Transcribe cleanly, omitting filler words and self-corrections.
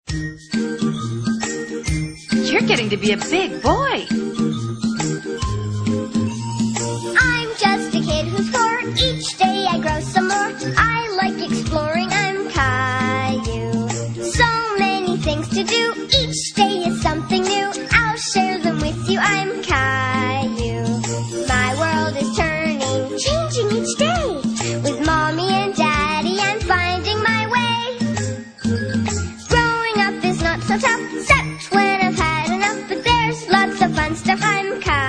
You're getting to be a big boy. I'm just a kid who's 4. Each day I grow some more. I like exploring. I'm Caillou. So many things to do. Each day is something new. I'll share them with you. I'm Caillou. My world is turning, changing each day. With Mommy and Daddy, I'm finding my way. Growing up is not so tough, except when I've had enough. But there's lots of fun stuff. I'm Caillou.